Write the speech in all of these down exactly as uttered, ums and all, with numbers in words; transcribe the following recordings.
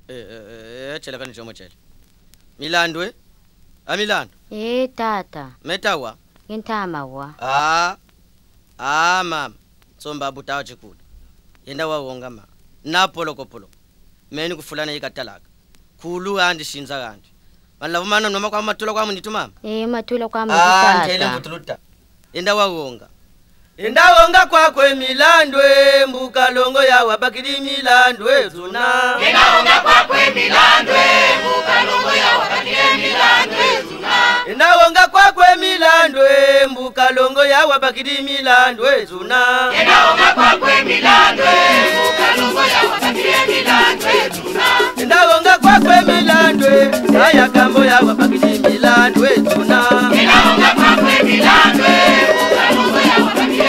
Eh eh chela kani chomo chela. Milandou eh? A Milandou. Eh tata. Metawa. Ngintama wa. Ah. Ah mama. Somba butawa chikula. Yenda wa wonga ma. Na polo kopolo. Meni kufulana yikatalaka. Kulu andi shinza kandi. Malavu mana noma kwa matula kwa munitu mama. Eh matula kwa munitu tata. Ah ntele mutuluta. Yenda wa wonga. Yenda wonga kwa kwe Milandou mbuka longo ya wabakiri Milandou zuna. Yenda wonga kwa kwe Milandou mbuka longo ya wabakiri Milandou zuna. Yenda wonga kwa kwe Milandou mbuka longo ya wabakiri Milandou zuna. Yenda wonga kwa kwe Milandou mbuka longo ya wabakiri Milandou zuna. Yenda wonga kwa kwe Milandou aya kambo ya wabakiri Milandou zuna. Yenda wonga kwa kwe Milandou mbuka longo ya wabakiri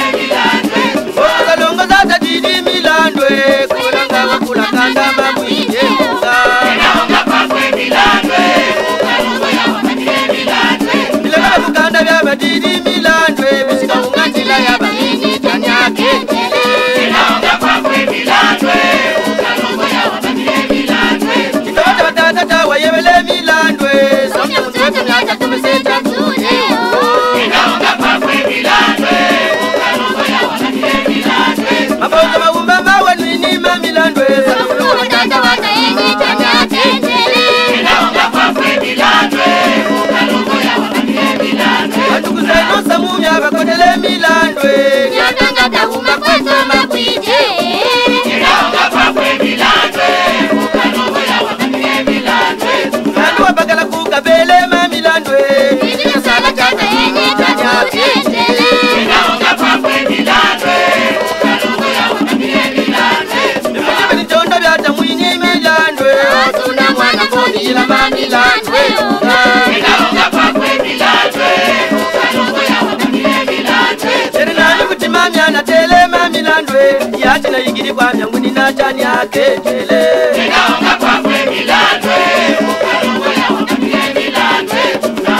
Oka longo zata didi Milandou kulanga wakula kanda mabwije munga. Yenda wonga kwa kwe Milandou mbuka longo ya wabakiri Milandou. Bilanga bukanda bya badidi Milandou bisika ungantila ya bamini tanyake. Yenda wonga kwa kwe Milandou mbuka longo ya wabakiri Milandou. Kitawata batata wayebele Milandou somya mutwete myata tumeseta mzune. Yenda wonga kwa kwe Milandou mbuka longo ya wabakiri Milandou. Maboza maumba mawe nini ma Milandou Sababu watata wata yenye tanyake. Yenda wonga kwa kwe Milandou mbuka longo ya wabakiri Milandou. Atuku zeno samumya bakotele Milandou Nyakanga tahuma kweto mabwije. Yenda wonga kwa kwe Milandou mbuka longo ya wabakiri Milandou. Nandu wabagala kukabele ma Milandou Nijina sala tata yenye tanyake. Yenda wonga kwa kwe Milandou mbuka longo ya wabakiri Milandou. Nimujebe nichondo byata mwini Milandou Asuna mwana kodi ila ma Milandou Yenda wonga kwa kwe Milandou mbuka longo ya wabakiri Milandou. Eri nani kutima myana tele ma Milandou yati na yigiri kwa myanguni na chani yake tele. Yenda wonga kwa kwe Milandou mbuka longo ya wabakiri Milandou zuna.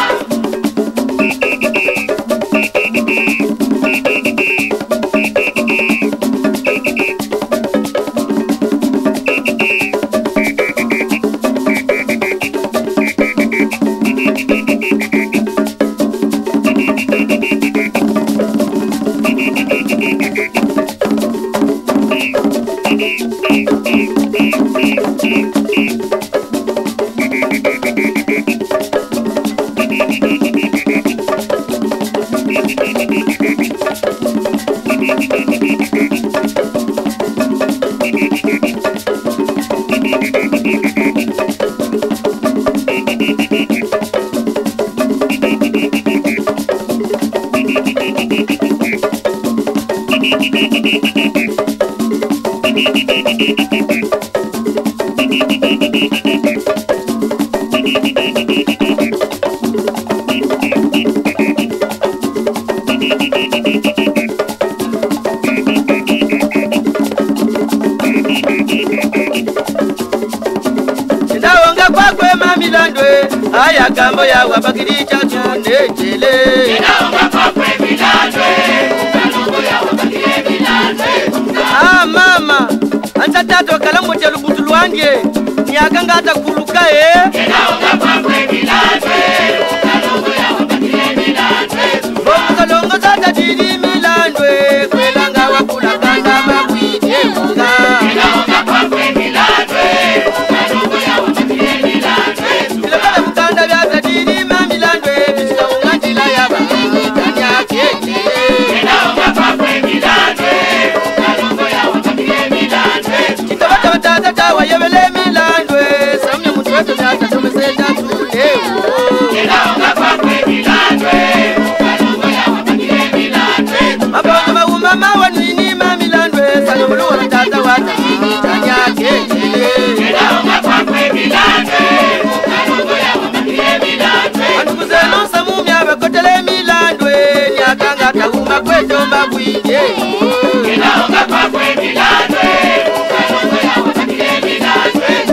Ndawonga kwa kwe ma Milandou aya kambo ya wabakiri chachu ndechele. Yenda wonga kwa kwe Milandou mbuka longo ya wabakiri Milandou. Ah mama anta tato kalambo cha lubutu lwange nyakanga atakuluka eh. Yenda wonga kwa kwe Milandou mbuka longo ya wabakiri Milandou. Bonga longo zata didi Milandou kwelanga wakula kanda mabwije munga. Yenda wonga kwa kwe Milandou mbuka longo ya wabakiri Milandou. Bilanga bukanda byata didi ma Milandou bisika ungantila ya bamini tanyake tele. Yenda wonga kwa kwe Milandou mbuka longo ya wabakiri Milandou. Kitawata batata wayebele Milandou samya mutwete myata tumeseta tule. Yenda wonga kwa kwe Milandou mbuka longo ya wabakiri Milandou. Maboza maumba mawe nini ma Milandou sana muluwa batata wata yini tanyake tele. Yenda wonga kwa kwe Milandou mbuka longo ya wabakiri Milandou. Atuku zeno samumya bakotele Milandou nyakanga tahuma kweto mabwije. Yenda wonga kwa kwe Milandou mbuka longo ya wabakiri Milandou.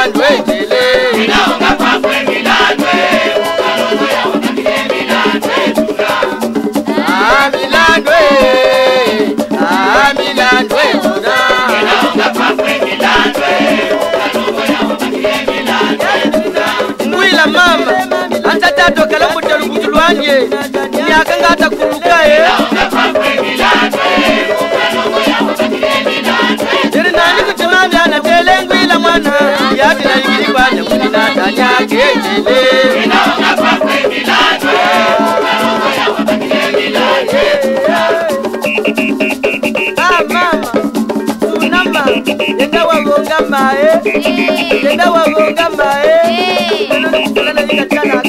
Milandou ejele. Inaonga kwakwe Milandou, ukalongo ya wakambie Milandou tuna. Ah Milandou, ah Milandou tuna. Inaonga kwakwe Milandou, ukalongo ya wakambie Milandou tuna. Ngwila mama, anta tato kala mutelu kutulwanye. Nyaka ngata kurukaye. Inaonga kwakwe Milandou, ukalongo ya wakambie Milandou. Jere nani kuchimami anatele ngwila mwana. Yati na yikiri kwa nyamuni na tanyake ejele. Inaonga kwakwe Milandou, ukalongo ya wakambie Milandou tuna. Ah mama, tunama, yenda wawonga mae. Yenda wawonga mae. Neno ni kufulana yika tana